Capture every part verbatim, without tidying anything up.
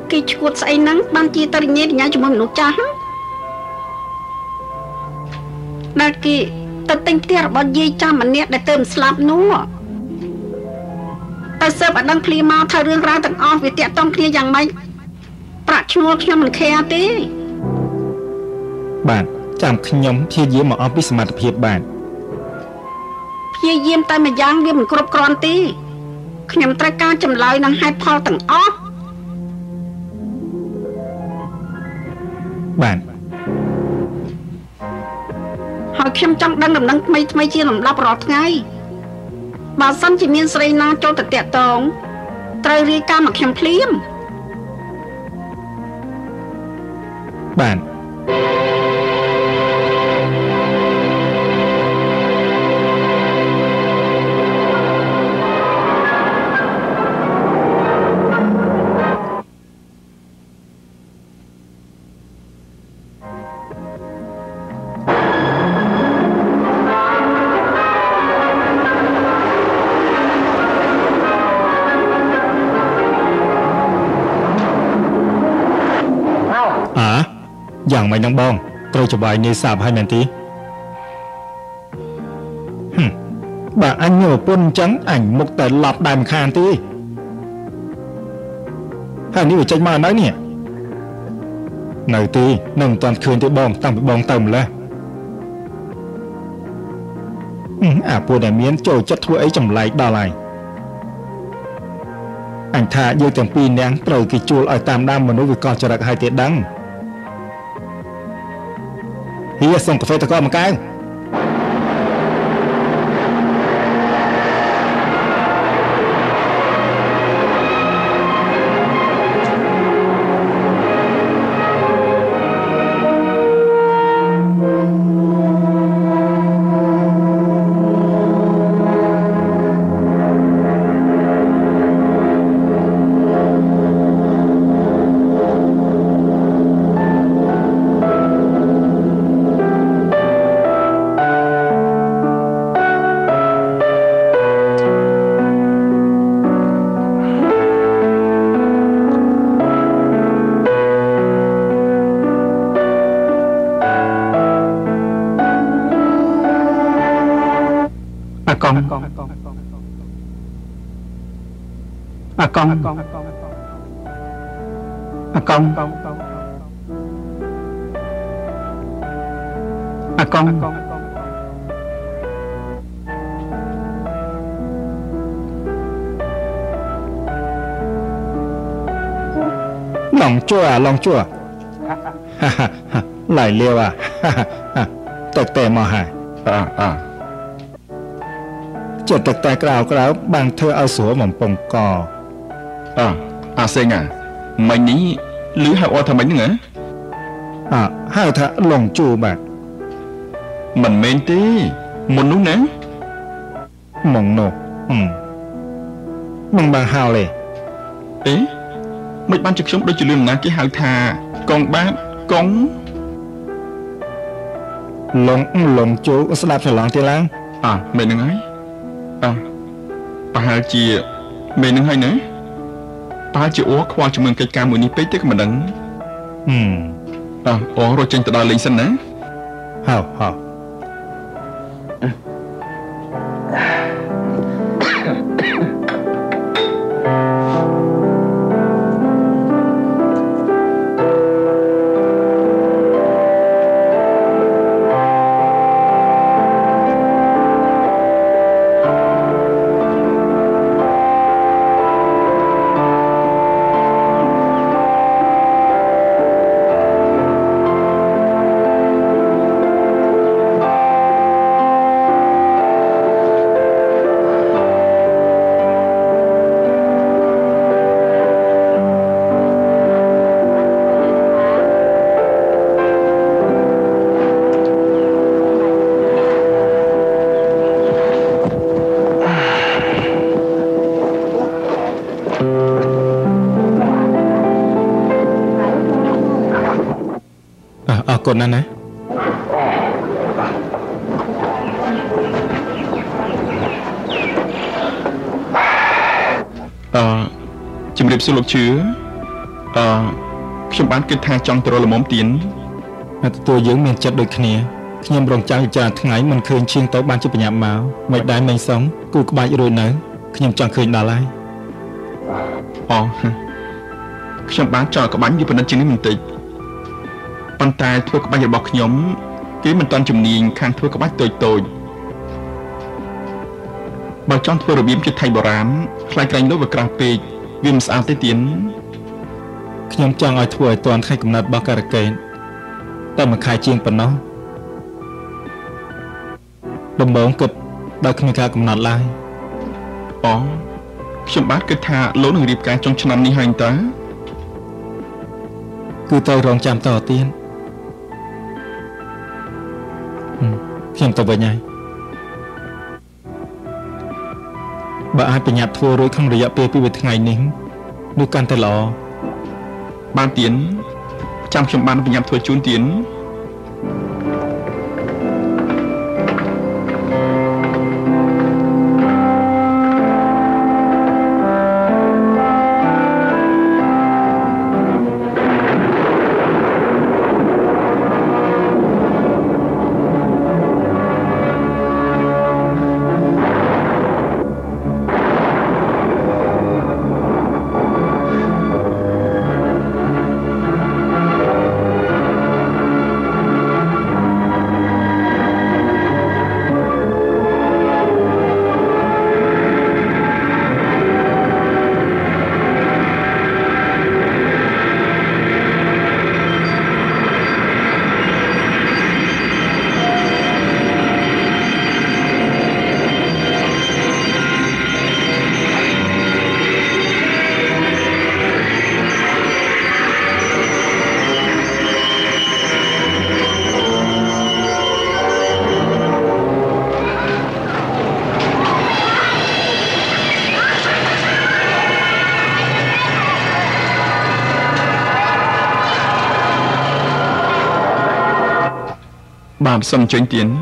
គេឈួតស្អីហ្នឹងបានជាតរិញេញ៉ាជាមួយមនុស្សចាស់ដែលគេទៅទិញផ្ទះរបស់យាយចាស់ម្នាក់ដែលទៅស្លាប់នោះតែសើបអត់ដឹងភ្លាមមកថារឿងរ៉ាវទាំងអស់វាតាក់ទងគ្នាយ៉ាងម៉េចប្រាក់ឈ្នួលខ្ញុំមិនខែទេបាទចាំខ្ញុំព្យាយាមមកអស់ពីសមត្ថភាពបាទព្យាយាមតែម្យ៉ាងវាមិនគ្រប់គ្រាន់ទេខ្ញុំត្រូវការចម្លើយនឹងហេតុផលទាំងអស់បាទហើយខ្ញុំចង់ដឹងដំណឹងថ្មីថ្មីជាលំដាប់រាល់ថ្ងៃបើសិនជាមានស្រីណាចូលទៅតាក់ទងត្រូវរាយការណ៍មកខ្ញុំភ្លាមបាទយ៉ាងម៉េចនឹងបងត្រូវច្បាយនេះសាបហើយមែនទេហឹមបើអញញពុនអញ្ចឹងអញមុខតែឡប់ដើមខានទេហើយនេះវាចេញមកនៅនេះនៅទេនៅមិនទាន់ឃើញទេបងតាំងពីបងទៅម្លេះអាពួកដែលមានចូលចិត្តធ្វើអីចម្លែកដល់ហើយអញថាយើងទាំងពីរនាក់ត្រូវគេជួលឲ្យតាមដានមនុស្សវាកោះចរិតឲ្យទេដឹងហៀសុំកាហ្វេតកមកកៅកងអាកងអាកងអាកងឡងจั่วឡងจั่วไหลเร็วอ่ะตกแต่มาหาอ่าอ่าចិត្តតែក្រៅក្រៅបានធ្វើឲ្យស្រួលបំពង់កអើអាសេងអាមិញនេះឮហៅអត់ថាមិញហ្នឹងហ៎អើហៅថាឡងជូបាទមិនមែនទេមុននោះណាមកនោះអឺមិនបានហៅទេអេមិនបានជាខ្ញុំដូចជាលឿនណាគេហៅថាកងបាតកងឡងឡងជូស្ដាប់ច្រឡំទៀតឡើងអើមែនហ្នឹងហើយអើប្រហែលជាមែននឹងហើយណាប្រហែលជាអូខ្វល់ជាមួយកិច្ចការមួយនេះពេកទេក៏មិនដឹងហឹមអើអូរត់ចេញទៅដល់លេងសិនណាហៅហៅកូនណាណាអឺជំរាបសួរលោកជឿអឺខ្ញុំបានគិតថាចង់ទៅរកលំមទៀនទទួលយើងមានចិត្តដូចគ្នាខ្ញុំរងចាំចាថ្ងៃមិនឃើញឈៀងទៅបានជាបញ្ញាមកមិនដែរមេងសុងគូក្បាច់រួចនៅខ្ញុំចង់ឃើញដល់ហើយអូខ្ញុំបានចង់ក្បាច់យូរប៉ុណ្ណឹងជាងនេះបន្តិចប៉ុន្តែធ្វើក្បាច់របស់ខ្ញុំគេមិនតាន់ជំនាញខាងធ្វើក្បាច់តូចតូចបើចង់ធ្វើរបៀបជាថៃបុរាណខ្លាចក្រែងនោះវាក្រាស់ពេកវាមិនស្អាតទេទៀនខ្ញុំចង់ឲ្យធ្វើឲ្យតាន់ថ្ងៃកំណត់របស់ការកេតតែមួយខែជាងប៉ុណ្ណោះដំបងគិតដល់គ្មានការកំណត់ឡើយអូខ្ញុំបានគិតថាលោកនឹងរៀបការចុងឆ្នាំនេះហើយតើគឺទៅរងចាំតទៀតខ្ញុំទៅវិញហើយបើអាចប្រញាប់ធ្វើរួចក្នុងរយៈពេលពីរថ្ងៃនេះនោះកាន់តែល្អបានទៀនចាំខ្ញុំបានប្រញាប់ធ្វើជូនទៀនបាទសូមចេញទៀន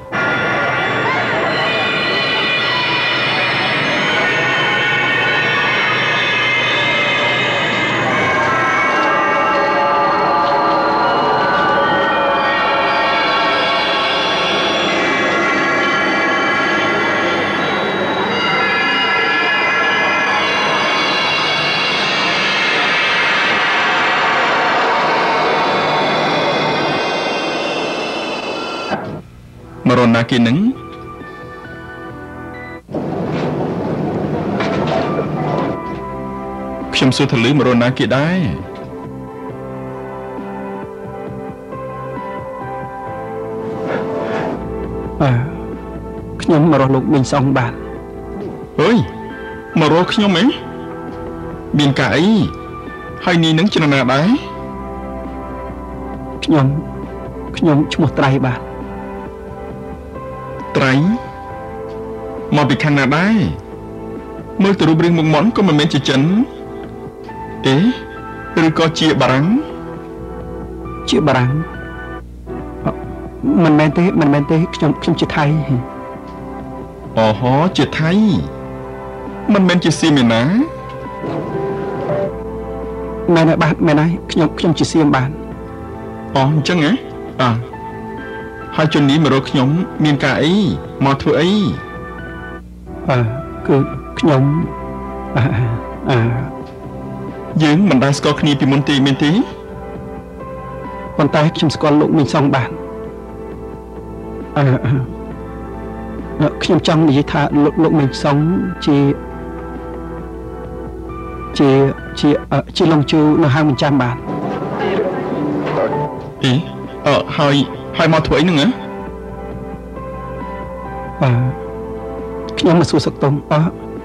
មករណាគេនឹងខ្ញុំសួរទៅលឺមករណាគេដែរអឺខ្ញុំមករកលោកមីងសងបាទអើយមករកខ្ញុំហ៎មានការអីហើយនេះនឹងចំណាដែរខ្ញុំខ្ញុំឈ្មោះត្រៃបាទត្រៃមកពីខាងណាដែរមើលទៅរូបរាងមុខមាត់ក៏មិនមែនជាចិនអេឬក៏ជាបារាំងជាបារាំងមិនមែនទេមិនមែនទេខ្ញុំខ្ញុំជាថៃអូហូជាថៃមិនមែនជាសៀមឯណាមែនហើយបាទមែនហើយខ្ញុំខ្ញុំជាសៀមបាទអូអញ្ចឹងហ៎អើហើយជននេះមករកខ្ញុំមានការអីមកធ្វើអីអឺគឺខ្ញុំអឺអឺយើងមិនដែលស្គាល់គ្នាពីមុនទេមែនទេប៉ុន្តែខ្ញុំស្គាល់លោកមីងសងបាទអឺខ្ញុំចង់និយាយថាលោកលោកមីងសងជាជាជាជាឡុងជូនៅហាងមិនចាំបាទអីអឺហើយហើយមកធ្វើអីហ្នឹងហ៎អឺខ្ញុំមកសួរសុខទុំអឺ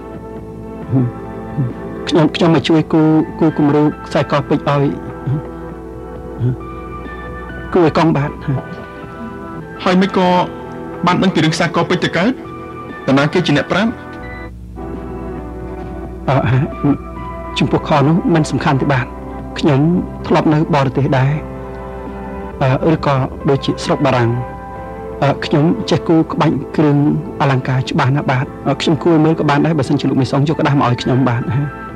ខ្ញុំខ្ញុំមកជួយគូគូគំរូខ្សែកពេជ្រឲ្យគូឲ្យកងបាទហើយមិនក៏បានដឹងពីរឿងខ្សែកពេជ្រទៅកើតតើណាគេជាអ្នកប្រាប់អឺចំពោះខនោះមិនសំខាន់ទេបាទខ្ញុំធ្លាប់នៅបរទេសដែរឬក៏ដូចជាស្រុកបារាំងខ្ញុំចេះគូក្បាច់គ្រឿងអលង្ការច្បាស់ណាស់បាទខ្ញុំគួរមើលក៏បានដែរបើសិនជាលោកមេសងយកក្តាស់មកឲ្យខ្ញុំបាទ